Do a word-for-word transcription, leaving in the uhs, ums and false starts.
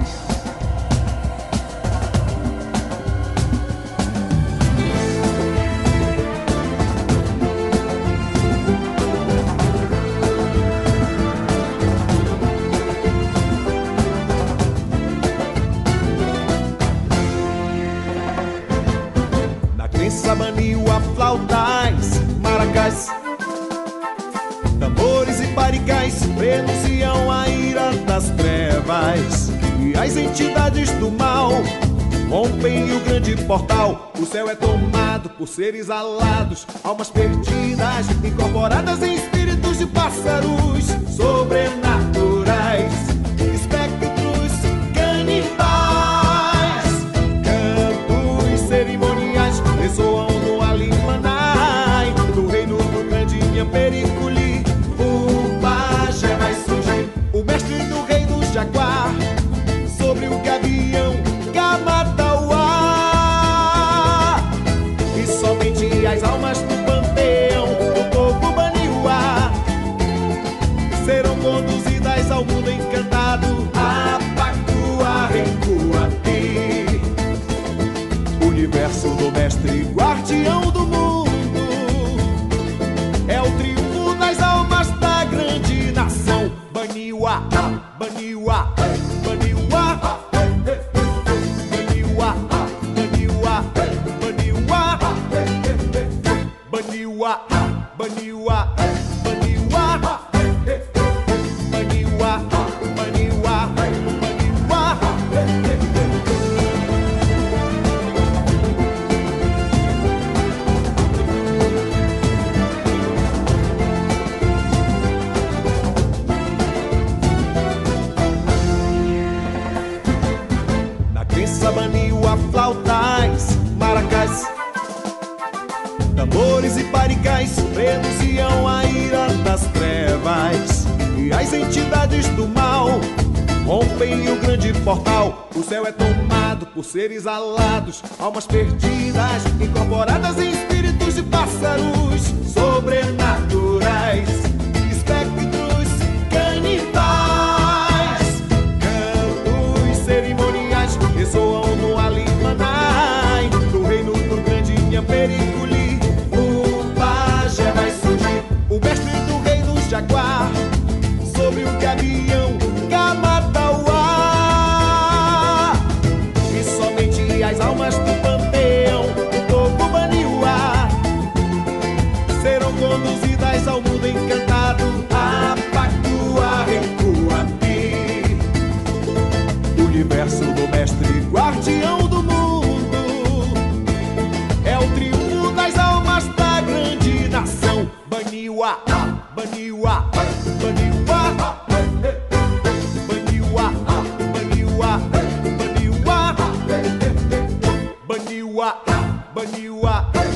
Baniwa, flautais, maracás, tambores e barricais renunciam à ira das trevas, e as entidades do mal rompem o grande portal. O céu é tomado por seres alados, almas perdidas, incorporadas em espíritos de pássaros sobrenaturais, espectros canibais, cantos cerimoniais ressoam no Alimanai, no reino do grande Nhampericuli. O pajé vai surgir, o mestre do rei do jaguar, sobre o gavião Kamatauá, e somente as almas do panteão do povo Baniwa serão conduzidas ao mundo encantado, a Pactua Rencuati, universo do mestre guardião do mundo. É o triunfo das almas da grande nação Baniwa, Baniwa, Baniwa, Baniwa, Baniwa, Baniwa, Baniwa, Baniwa, Baniwa, Baniwa, Baniwa, Baniwa. Na crença Baniwa, flautais, maracás, tambores e barricais renunciam à ira das trevas, e as entidades do mal rompem o grande portal. O céu é tomado por seres alados, almas perdidas, incorporadas em espíritos de pássaros sobrenaturais, espectros canibais, cantos cerimoniais ressoam no Alimanai, no reino do grande Nhampericuli. O pajé vai surgir, o mestre do rei do jaguar, sobre o gavião Kamatauá, e somente as almas do panteão do povo Baniwa serão conduzidas ao mundo encantado, a Pactua Rencuati, universo do mestre guardião do mundo. É o triunfo das almas da grande nação Baniwa, Baniwa, Baniwa, Baniwa, Baniwa, Baniwa, Baniwa, Baniwa.